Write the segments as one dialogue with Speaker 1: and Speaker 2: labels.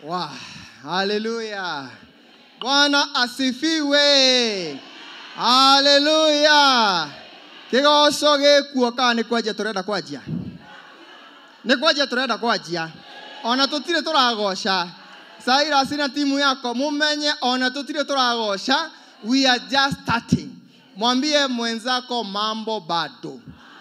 Speaker 1: Wow. Hallelujah. Bwana asifiwe. Hallelujah. Kigoco gikuo kana ni kwanjia turenda kwanjia. Ni kwanjia turenda kwanjia. Ona tutire turagoca. Saira sina timu yako mumenye ona tutire turagoca. We are just starting. Mwambie mwenzako mambo bado.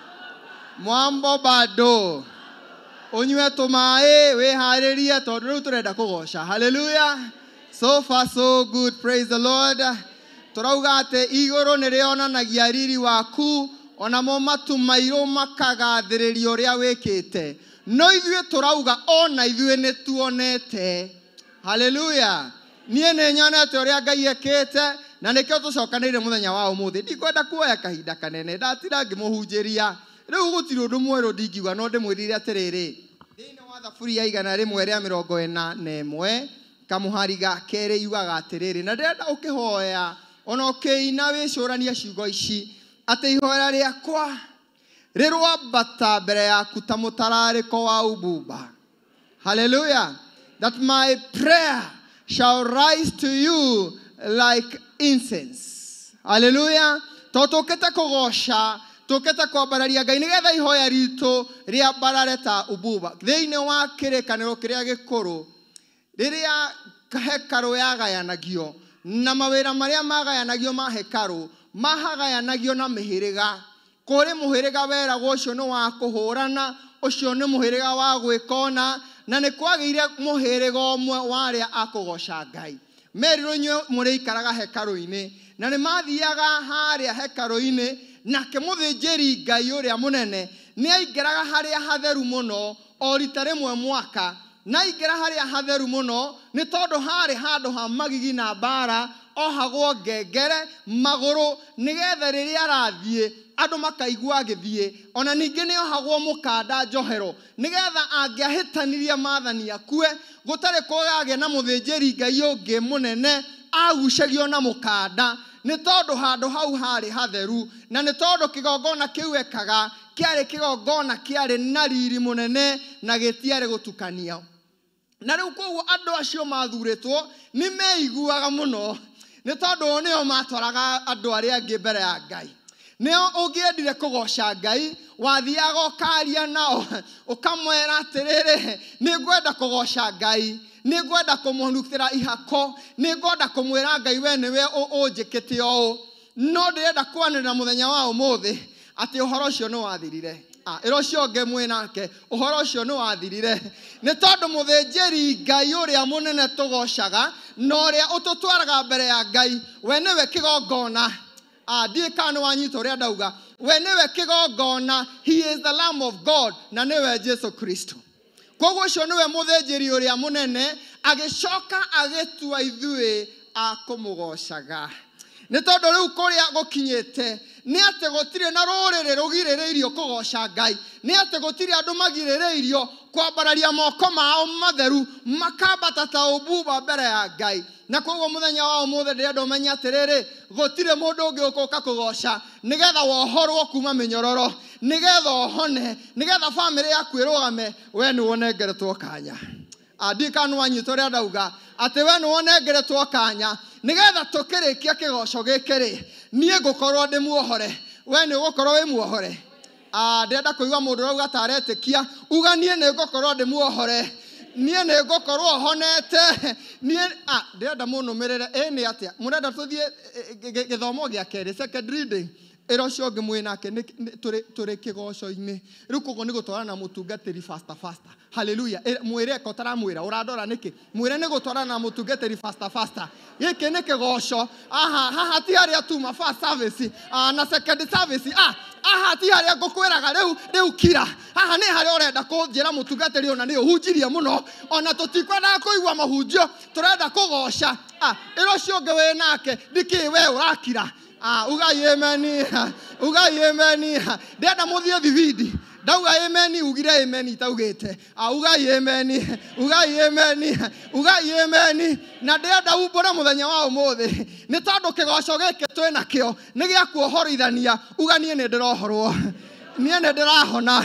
Speaker 1: Mambo bado. Unywe tumae we haleluya tondu turenda kugoca. Hallelujah. So far so good, praise the Lord. Turauga ate iguru nirionanagia riri waku ona mo matu mairo makagathiriria uria wikite. No ithuĩ turauga ona ithuĩ nĩtuonete. Hallelujah. Nie nĩ nyonete uria Ngai ekĩte na nĩkĩo tũcokanĩire mũthenya wa ũmũthĩ. Ndikwenda kuoya kahinda kanene ndatira ngĩmũhunjĩria. Rĩu gũtirĩ ũndũ mwerũ ndingiuga no ndĩmwĩrire atĩrĩrĩ. Thĩinĩ wa thaburia igana rĩmwe rĩa 41 kamuhari ga kerĩ yugaga atĩrĩrĩ na ndĩrenda ũkĩhoya ona ũkĩina wĩcũrania ciugo ici atĩ ihoera rĩakwa rĩrwambata mbere yaku ta mũtararĩko wa ubumba. Hallelujah. That my prayer shall rise to you like incense. Hallelujah. Tũtũkĩte kũgoca tũkĩte kwambararia Ngai nĩgetha ihoya ritũ rĩambarare ta ubumba. Thĩinĩ wa kĩrĩkanĩro kĩrĩa gĩkũrũ rĩrĩa hekaru yagayanagio na mawĩra marĩa magayanagio ma hekaru mahagayanagio na mĩhĩrĩga. Kũrĩ mũhĩrĩga weragwo ũcio nĩ wa kũhũrana, ũcio nĩ mũhĩrĩga wa gwĩkona na nĩ kwagĩire mũhĩrĩga ũmwe warĩa akũgoca Ngai. Merirwo inyuĩ mũrĩikaraga hekaru-inĩ na nĩ mathiaga harĩa hekaru-inĩ nake mũthĩnjĩri Ngai ũrĩa mũnene nĩ aingĩraga harĩa hatheru mũno o rita rĩmwe mwaka. Na ingĩra harĩa hatheru mũno nĩ tondũ harĩ handũ ha magigi na mbara ohagwo ngengere magũrũ nĩgetha rĩrĩa arathiĩ andũ makaigua agĩthiĩ. Ona ningĩ nĩ ohagwo mũkanda njohero nĩgetha angĩahĩtanirie maathani akue gũtarĩ kũgagĩa na mũthĩnjĩri Ngai ũngĩ mũnene agucagio na mũkanda. Nĩ tondũ handũ hau harĩ hatheru na nĩ tondũ kĩgongona kĩu ekaga kĩarĩ kĩgongona kĩarĩ na riri mũnene na gĩtiarĩ gũtukanio. Na rĩu koguo andũ acio mathurĩtwo nĩ meiguaga mũno nĩ tondũ nĩo matwaraga andũ arĩa angĩ mbere ya Ngai. Nĩo ũngĩendire kũgoca Ngai wathiaga ũkaria nao ũkamwĩra atĩrĩrĩ nĩngwenda kũgoca Ngai, nĩngwenda kũmũnukĩra ihako, nĩngwenda kũmwĩra Ngai we nĩwe ũnjĩkĩte ũũ. No ndĩrenda kwanĩrĩra mũthenya wa ũmũthĩ atĩ ũhoro ũcio nĩ wathirire. Ĩro ũcio ũngĩ mwĩ nake ũhoro ũcio nĩ wathirire. Nĩ tondũ mũthĩnjĩri Ngai ũrĩa mũnene tũgocaga na ũrĩa ũtũtwaraga mbere ya Ngai we nĩwe kĩgongona. Ndiĩ kana nĩ wanyita ũrĩa ndauga. We nĩwe kĩgongona. He is the Lamb of God na nĩwe Jesu Kristo. Koguo ũcio nĩwe mũthĩnjĩri ũrĩa mũnene agĩcoka agĩtua ithuĩ a kũmũgocaga. Nĩ tondũ rĩu kũrĩa gũkinyĩte nĩ atĩ gũtirĩ na rũrĩrĩ rũgirĩrĩirio kũgoca Ngai. Nĩ atĩ gũtirĩ andũ magirĩrĩirio kwambararia moko mao matheru makambata ta ubumba mbere ya Ngai. Na koguo mũthenya wa ũmũthĩ ndĩrenda ũmenye atĩrĩrĩ gũtirĩ mũndũ ũngĩ ũgũka kũgoca nĩgetha wohorwo kuma mĩnyororo, nĩgetha ũhone, nĩgetha bamĩrĩ yaku ĩrũgame we nĩ wonengeretwo kanya. Ndika nĩ wanyita ũrĩa ndauga atĩ we nĩ wonengeretwo kanya nĩgetha tũkĩrĩkia kĩgoco gĩkĩ niĩ ngũkorwo ndĩ muohore, we nĩ ũgũkorwo wĩ muohore. Ndĩrenda kũigua mũndũ ũrauga ta aretĩkia uga niĩ nĩ ngũkorwo ndĩ muohore, niĩ nĩ ngũkorwo honete, niĩ ndĩrenda mũnũmĩrĩre nĩ atĩa mũrenda tũthiĩ gĩthomo gĩa kerĩ second reading. Ĩro ũcio ũngĩ mwĩ nake tũrĩ kĩgoco-inĩ rĩu koguo nĩ gũtwarana mũtungatĩri faster. Hallelujah. Mwĩre ko taramwĩra ũrandora nĩkĩ mwĩre nĩ gũtwarana mũtungatĩri faster. Gĩkĩ nĩ kĩgoco. Haha ti harĩa tuma first service na second service. Aha ti harĩa ngũkwĩraga rĩu kira. Haha nĩ harĩa ũrenda kũnjĩra mũtungatĩri ona nĩ ũhunjirie mũno ona tũtikwenda kũigua mahunjio tũrenda kũgoca. Ĩro ũcio ũngĩ wĩ nake ndikĩ we ũrakira. Ugai amen. Ugai amen. Ndĩrenda mũthiĩ thibidi. Ndauga amen ugire amen itaugĩte. Ugai amen. Ugai amen. Ugai amen. Na ndĩrenda umbũre mũthenya wa ũmũthĩ nĩ tondũ kĩgoco gĩkĩ twĩ nakĩo nĩ gĩa kuohorithania. Uga niĩ nĩ ndĩrohorwo. Niĩ nĩ ndĩrahona.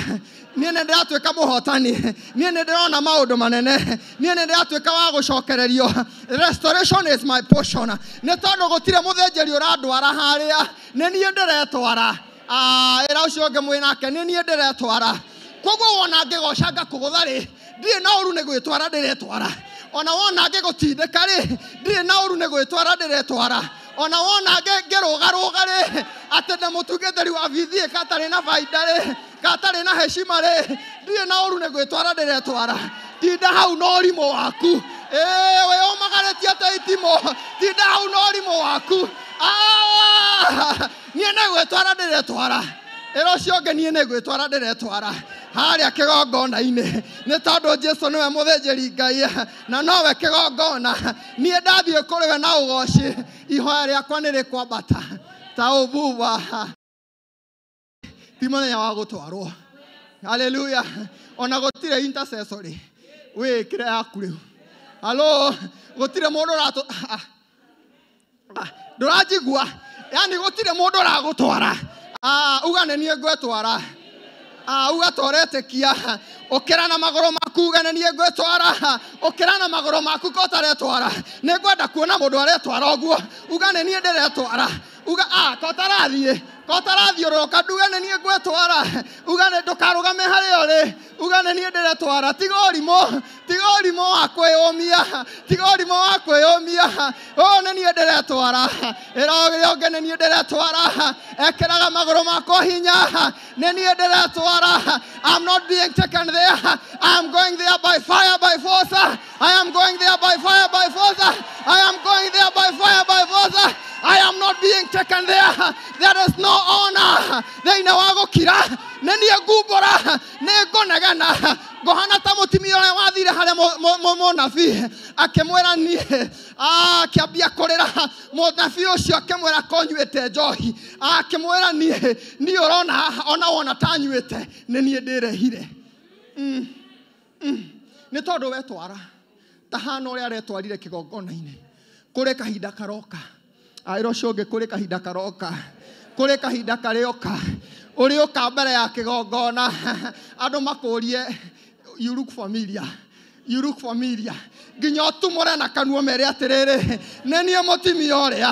Speaker 1: niĩ nĩ ndĩratuĩka mũhotani, niĩ nĩ ndĩrona maũndũ manene, niĩ nĩ ndĩratuĩka wa gũcokererio. Restoration is my portion. Nĩ tondũ gũtirĩ mũthĩnjĩri ũrandwara harĩa, nĩ niĩ ndĩretwara. Ĩra ũcio ũngĩ mwĩ nake, nĩ niĩ ndĩretwara. Koguo wona ngĩgoca ngakũgũtha rĩ, ndirĩ na ũru nĩ gwĩtwara ndĩretwara. Ona wona ngĩgũtindĩka rĩ, ndirĩ na ũru nĩ gwĩtwara ndĩretwara. Ona wona ngĩrũgarũga rĩ, atĩ ndĩ mũtungatĩri wa bithi katarĩ na baida rĩ, katarĩ na heshima rĩ, ndirĩ na ũru nĩ gwĩtwara ndĩretwara. Tinda hau na ũrimũ waku. We ũmagarĩtie atĩ itimũ, tinda hau na ũrimũ waku. Niĩ nĩ gwĩtwara ndĩretwara. Ĩra ũcio ũngĩ niĩ nĩ gwĩtwara ndĩretwara. Harĩa kĩgongona-inĩ, nĩ tondũ Jesũ nĩwe mũthĩnjĩri Ngai na nowe kĩgongona. Niĩ ndathiĩ kũrĩ we na ũgooci, ihoya rĩakwa nĩ rĩkwambata ta ũbumba. Ti mũthenya wa gũtwarwo. Hallelujah. Ona gũtirĩ intercessory. Wĩkĩre yaku rĩu. Halo, gũtirĩ mũndũ ndũranjigua. Yani gũtirĩ mũndũ ũragũtwara. Uga nĩ niĩ ngwĩtwara. Ugatwaretĩkia. Ũkĩra na magũrũ maku uga nĩ niĩ ngwĩtwara. Ũkĩra na magũrũ maku ko taretwara. Nĩ ngwenda kuona mũndũ aretwara ũguo. Uga nĩ niĩ ndĩretwara. Uga ko tarathiĩ. Ko tarathiũrũrũka nduga nĩ niĩ ngwĩtwara. Uga nĩ ndũkarũgame harĩa ũrĩ. Uga nĩ niĩ ndĩretwara. Tiga ũrimũ. Tiga ũrimũ wa kwĩyũmia. Tiga ũrimũ wa kwĩyũmia. Nĩ niĩ ndĩretwara. Ĩra ũngĩ nĩ niĩ ndĩretwara. Ekĩraga magũrũ makwa hinya. Nĩ niĩ ndĩretwara. I'm not being taken there. I am going there by fire, by force. I am going there by fire, by force. I am going there by fire, by force. I am not being taken there. There is no honor. Thĩinĩ wa gũkira. Nĩ niĩ ngumbũra. Nĩ ngũnegena. Ngũhana ta mũtumia ũrĩa wathire harĩa mũnabii. Akĩmwĩra niĩ. Akĩambia kũrĩra. Mũnabii ũcio akĩmwĩra ko nyuĩte njohi. Akĩmwĩra niĩ ũrona ona wona ta nyuĩte. Nĩ niĩ ndĩrehire. Nĩ tondũ wetwara. Tahana ũrĩa aretwarire kĩgongona-inĩ. Kũrĩ kahinda karoka. Ĩra ũcio ũngĩ kũrĩ kahinda karoka. Kũrĩ kahinda karĩoka. Ũrĩũka mbere ya kĩgongona. Andũ makũrie, you look familiar. You look familiar. Nginya ũtumũre na kanua mere atĩrĩrĩ. Nĩ niĩ mũtumia ũrĩa.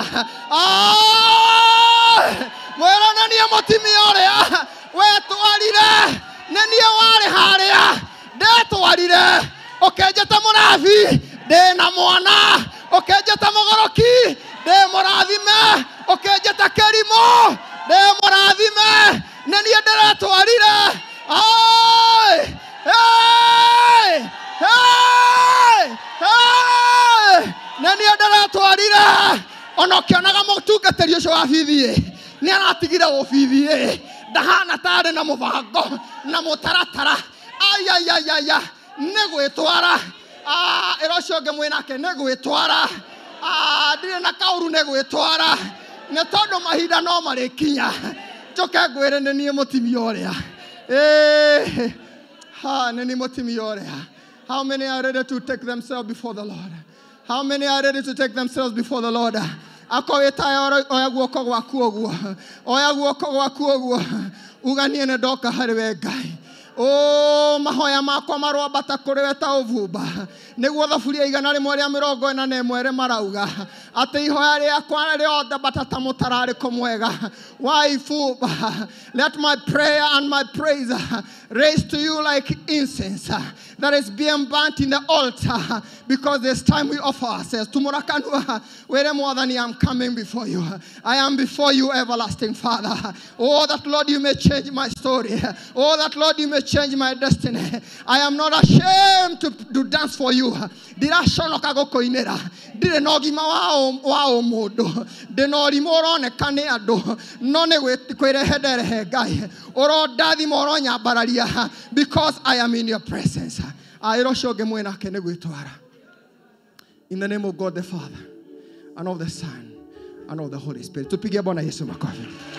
Speaker 1: Mwĩra nĩ niĩ mũtumia ũrĩa. Wetwarire. Nĩ niĩ warĩ harĩa. Ndetwarire. Ũkenjete mũnabii. Ndĩna mwana. Ũkenjete mũgoroki. Ndĩ mũrathime. Ũkenjete kĩrimũ. Ndĩ mũrathime. Nĩ niĩ ndĩretwarire. Nĩ niĩ ndĩretwarire. Ona ũkĩonaga mũtungatĩri ũcio wa bithi nĩ aratigire ũbithi. Ndahana tarĩ na mũbango na mũtaratara. Nĩ gwĩtwara. Ĩra ũcio ũngĩ mwĩ nake nĩ gwĩtwara. Ndirĩ na kaũru nĩ gwĩtwara. Nĩ tondũ mahinda no marĩkinya. Njoke ngwĩre nĩ niĩ mũtumia ũrĩa. Nĩ niĩ mũtumia ũrĩa. How many are ready to take themselves before the Lord? How many are ready to take themselves before the Lord? Akoweta oya guoko gwaku ũguo. Oya guoko gwaku ũguo. Uga niĩ nĩ ndoka harĩ we Ngai. Mahoya makwa marwambata kũrĩ we ta ũbumba. Nĩguo thaburia 141 marauga atĩ ihoya rĩakwa rĩambata ta mũtararĩko mwega wa ibumba. Let my prayer and my praise raise to you like incense that is being burnt in the altar, because this time we offer ourselves. Tumurakanua were mwathani, I am coming before you. I am before you, everlasting Father. Oh, that Lord, you may change my story. Oh, that Lord, you may change my destiny. I am not ashamed to dance for you. Ndiraconoka gũkũinĩra. Ndirĩ na ũgima wa ũmũndũ. Ndĩ na ũrimũ ũroneka nĩ andũ. No nĩ kwĩrehe nderehe Ngai. Ũrondathima ũronyambararia, because I am in your presence. Ĩra ũcio ũngĩ mwĩ nake nĩ gwĩtwara. In the name of God the Father, and of the Son, and of the Holy Spirit. Tupigie Bwana Yesu makofi.